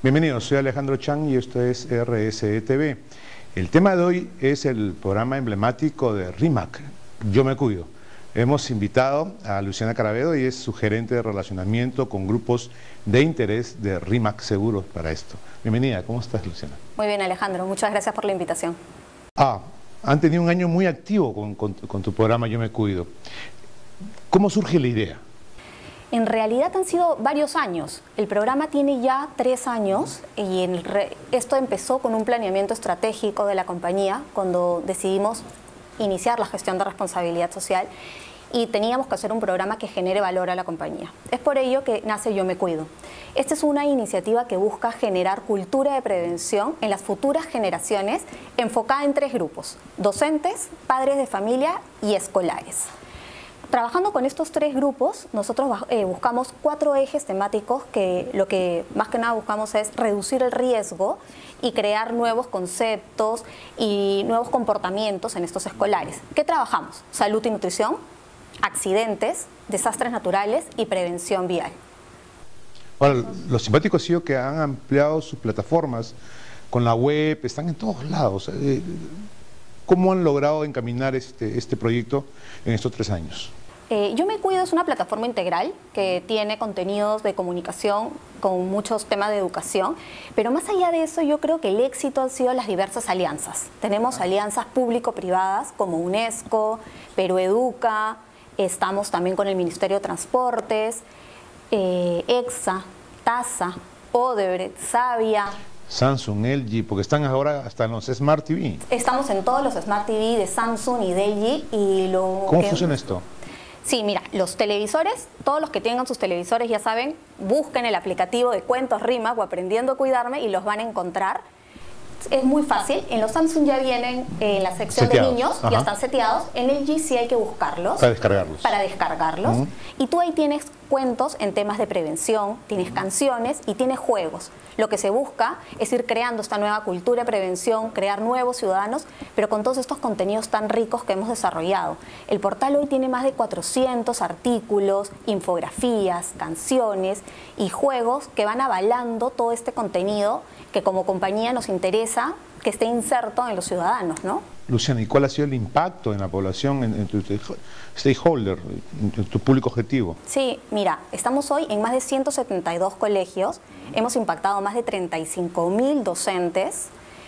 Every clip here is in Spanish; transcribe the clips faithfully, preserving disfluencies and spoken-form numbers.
Bienvenidos, soy Alejandro Chang y esto es R S E T V. El tema de hoy es el programa emblemático de RIMAC, Yo Me Cuido. Hemos invitado a Luciana Caravedo y es su gerente de relacionamiento con grupos de interés de RIMAC Seguros para esto. Bienvenida, ¿cómo estás, Luciana? Muy bien, Alejandro, muchas gracias por la invitación. Ah, han tenido un año muy activo con, con, con tu programa Yo Me Cuido. ¿Cómo surge la idea? En realidad han sido varios años. El programa tiene ya tres años y en re... esto empezó con un planeamiento estratégico de la compañía cuando decidimos iniciar la gestión de responsabilidad social y teníamos que hacer un programa que genere valor a la compañía. Es por ello que nace Yo Me Cuido. Esta es una iniciativa que busca generar cultura de prevención en las futuras generaciones enfocada en tres grupos: docentes, padres de familia y escolares. Trabajando con estos tres grupos, nosotros eh, buscamos cuatro ejes temáticos que lo que más que nada buscamos es reducir el riesgo y crear nuevos conceptos y nuevos comportamientos en estos escolares. ¿Qué trabajamos? Salud y nutrición, accidentes, desastres naturales y prevención vial. Ahora, lo simpático ha sido que han ampliado sus plataformas con la web, están en todos lados. ¿Cómo han logrado encaminar este, este proyecto en estos tres años? Eh, Yo Me Cuido es una plataforma integral que tiene contenidos de comunicación con muchos temas de educación, pero más allá de eso yo creo que el éxito han sido las diversas alianzas. Tenemos alianzas público-privadas como UNESCO, Perú Educa, estamos también con el Ministerio de Transportes, eh, EXA, TASA, Odebrecht, Savia, Samsung, L G, porque están ahora hasta en los Smart T V. Estamos en todos los Smart T V de Samsung y de L G. Y lo ¿Cómo que... funciona esto? Sí, mira, los televisores, todos los que tengan sus televisores ya saben, busquen el aplicativo de Cuentos RIMAC o Aprendiendo a Cuidarme y los van a encontrar. Es muy fácil, en los Samsung ya vienen en la sección seteados. De niños, Ajá. ya están seteados, en L G sí hay que buscarlos. Para descargarlos. Para descargarlos. Uh-huh. Y tú ahí tienes cuentos en temas de prevención, tienes canciones y tienes juegos. Lo que se busca es ir creando esta nueva cultura de prevención, crear nuevos ciudadanos, pero con todos estos contenidos tan ricos que hemos desarrollado. El portal hoy tiene más de cuatrocientos artículos, infografías, canciones y juegos que van avalando todo este contenido que como compañía nos interesa que esté inserto en los ciudadanos, ¿no? Luciana, ¿y cuál ha sido el impacto en la población, en, en tu stakeholder, en tu público objetivo? Sí, mira, estamos hoy en más de ciento setenta y dos colegios, hemos impactado más de treinta y cinco mil docentes,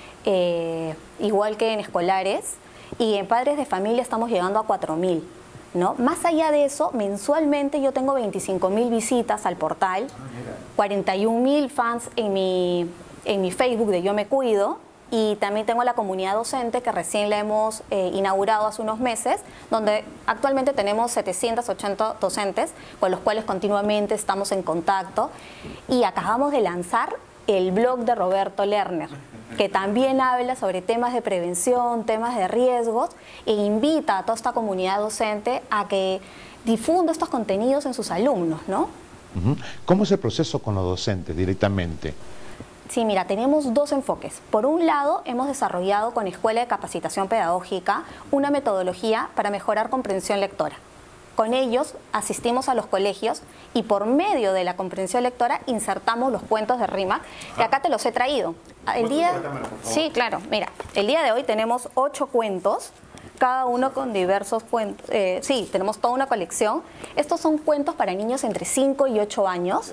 eh, igual que en escolares, y en padres de familia estamos llegando a cuatro mil. ¿No? Más allá de eso, mensualmente yo tengo veinticinco mil visitas al portal, cuarenta y un mil fans en mi, en mi Facebook de Yo Me Cuido, y también tengo la comunidad docente que recién la hemos eh, inaugurado hace unos meses, donde actualmente tenemos setecientos ochenta docentes con los cuales continuamente estamos en contacto, y acabamos de lanzar el blog de Roberto Lerner, que también habla sobre temas de prevención, temas de riesgos, e invita a toda esta comunidad docente a que difunda estos contenidos en sus alumnos, ¿no? ¿Cómo es el proceso con los docentes directamente? Sí, mira, tenemos dos enfoques. Por un lado, hemos desarrollado con Escuela de Capacitación Pedagógica una metodología para mejorar comprensión lectora. Con ellos asistimos a los colegios y por medio de la comprensión lectora insertamos los cuentos de RIMAC, que acá te los he traído. El día... Sí, claro. Mira, el día de hoy tenemos ocho cuentos, cada uno con diversos cuentos. Eh, sí, tenemos toda una colección. Estos son cuentos para niños entre cinco y ocho años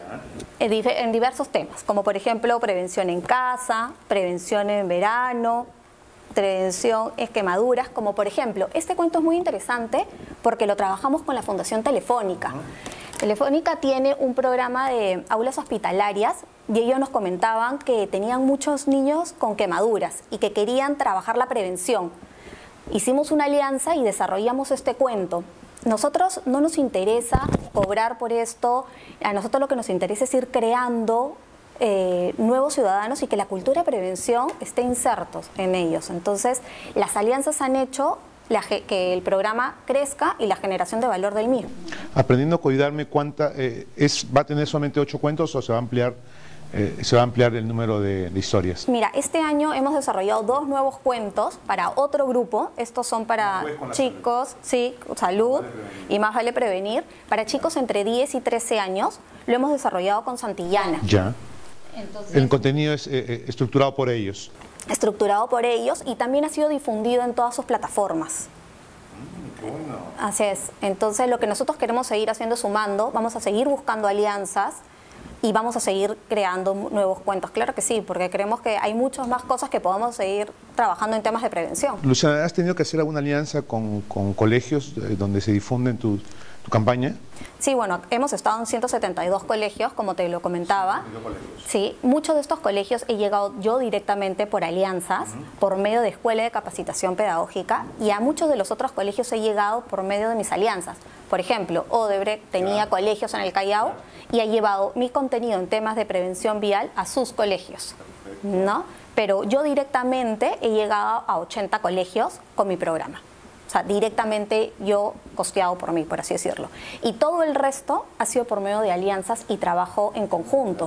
en diversos temas, como por ejemplo prevención en casa, prevención en verano, prevención en quemaduras, como por ejemplo, este cuento es muy interesante porque lo trabajamos con la Fundación Telefónica. Telefónica tiene un programa de aulas hospitalarias y ellos nos comentaban que tenían muchos niños con quemaduras y que querían trabajar la prevención. Hicimos una alianza y desarrollamos este cuento. Nosotros no nos interesa cobrar por esto, a nosotros lo que nos interesa es ir creando eh, nuevos ciudadanos y que la cultura de prevención esté insertos en ellos. Entonces, las alianzas han hecho la, que el programa crezca y la generación de valor del mismo. Aprendiendo a Cuidarme, ¿cuánta, eh, es, ¿va a tener solamente ocho cuentos o se va a ampliar? Eh, se va a ampliar el número de, de historias. Mira, este año hemos desarrollado dos nuevos cuentos para otro grupo. Estos son para chicos, sí, salud y más vale prevenir. Para chicos entre diez y trece años, lo hemos desarrollado con Santillana. Ya. Entonces, el contenido es eh, estructurado por ellos. Estructurado por ellos y también ha sido difundido en todas sus plataformas. Bueno. Así es. Entonces lo que nosotros queremos seguir haciendo es sumando, vamos a seguir buscando alianzas y vamos a seguir creando nuevos cuentos. Claro que sí, porque creemos que hay muchas más cosas que podamos seguir trabajando en temas de prevención. Luciana, ¿has tenido que hacer alguna alianza con, con colegios eh, donde se difunden tu, tu campaña? Sí, bueno, hemos estado en ciento setenta y dos colegios, como te lo comentaba. Sí, muchos de estos colegios he llegado yo directamente por alianzas, uh-huh. por medio de escuela de capacitación pedagógica, y a muchos de los otros colegios he llegado por medio de mis alianzas. Por ejemplo, Odebrecht tenía claro. colegios en el Callao claro. y ha llevado mi contenido en temas de prevención vial a sus colegios, ¿no? Pero yo directamente he llegado a ochenta colegios con mi programa. O sea, directamente yo costeado por mí, por así decirlo. Y todo el resto ha sido por medio de alianzas y trabajo en conjunto.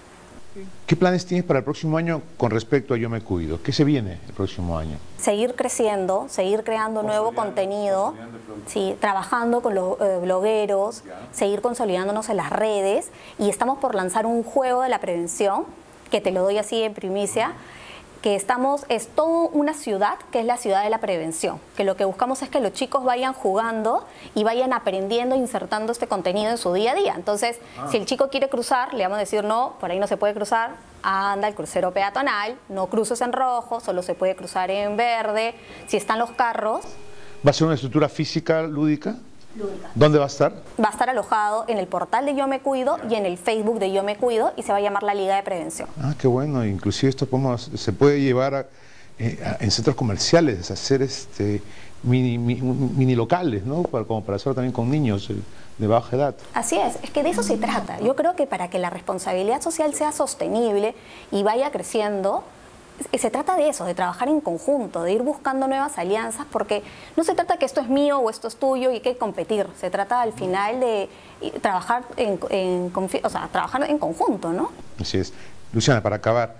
¿Qué planes tienes para el próximo año con respecto a Yo Me Cuido? ¿Qué se viene el próximo año? Seguir creciendo, seguir creando nuevo contenido, sí, trabajando con los eh, blogueros, seguir consolidándonos en las redes, y estamos por lanzar un juego de la prevención, que te lo doy así en primicia, que estamos, es toda una ciudad que es la ciudad de la prevención, que lo que buscamos es que los chicos vayan jugando y vayan aprendiendo, insertando este contenido en su día a día. Entonces, ah. si el chico quiere cruzar, le vamos a decir, no, por ahí no se puede cruzar, anda el crucero peatonal, no cruces en rojo, solo se puede cruzar en verde, si están los carros. ¿Va a ser una estructura física lúdica? Lúdica. ¿Dónde va a estar? Va a estar alojado en el portal de Yo Me Cuido y en el Facebook de Yo Me Cuido, y se va a llamar la Liga de Prevención. Ah, qué bueno. Inclusive esto podemos, se puede llevar a, eh, a, en centros comerciales, hacer este mini, mini, mini locales, ¿no? Para, como para hacerlo también con niños eh, de baja edad. Así es, es que de eso se trata. Yo creo que para que la responsabilidad social sea sostenible y vaya creciendo, se trata de eso, de trabajar en conjunto, de ir buscando nuevas alianzas, porque no se trata que esto es mío o esto es tuyo y que hay que competir, se trata al final de trabajar en, en, o sea, trabajar en conjunto, ¿no? Así es. Luciana, para acabar,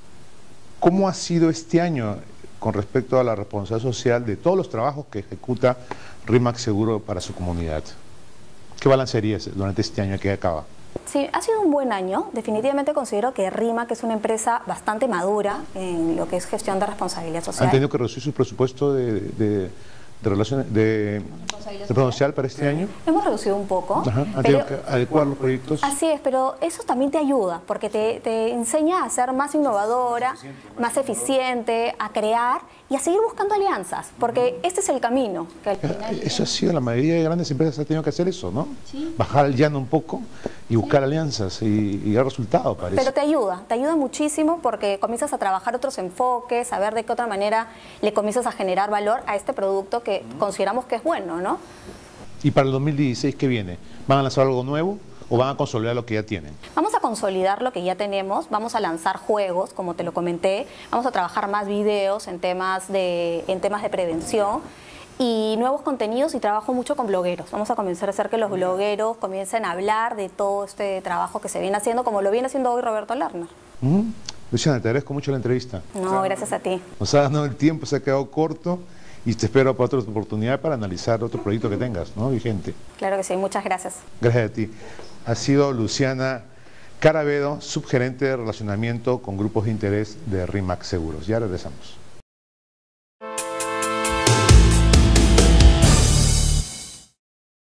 ¿cómo ha sido este año con respecto a la responsabilidad social de todos los trabajos que ejecuta RIMAC Seguro para su comunidad? ¿Qué balance harías durante este año que acaba? Sí, ha sido un buen año. Definitivamente considero que RIMAC es una empresa bastante madura en lo que es gestión de responsabilidad social. ¿Han tenido que reducir su presupuesto de, de, de relaciones de responsabilidad social para este año? Hemos reducido un poco. Ajá. ¿Han tenido que adecuar los proyectos? Así es, pero eso también te ayuda, porque te, te enseña a ser más innovadora, más eficiente, a crear y a seguir buscando alianzas, porque este es el camino. Que al final eso ha sido, la mayoría de grandes empresas han tenido que hacer eso, ¿no? Sí. Bajar el llano un poco y buscar sí. alianzas y, y dar resultados, parece. Pero te ayuda, te ayuda muchísimo porque comienzas a trabajar otros enfoques, a ver de qué otra manera le comienzas a generar valor a este producto que mm. consideramos que es bueno, ¿no? ¿Y para el dos mil dieciséis qué viene? ¿Van a lanzar algo nuevo o van a consolidar lo que ya tienen? Vamos a consolidar lo que ya tenemos, vamos a lanzar juegos, como te lo comenté, vamos a trabajar más videos en temas de, en temas de prevención y nuevos contenidos, y trabajo mucho con blogueros. Vamos a comenzar a hacer que los blogueros comiencen a hablar de todo este trabajo que se viene haciendo, como lo viene haciendo hoy Roberto Lerner. Mm. Luciana, te agradezco mucho la entrevista. No, gracias a ti. Nos ha dado el tiempo, se ha quedado corto. Y te espero para otra oportunidad para analizar otro proyecto que tengas, ¿no? Vigente. Claro que sí, muchas gracias. Gracias a ti. Ha sido Luciana Carabedo, subgerente de relacionamiento con grupos de interés de RIMAC Seguros. Ya regresamos.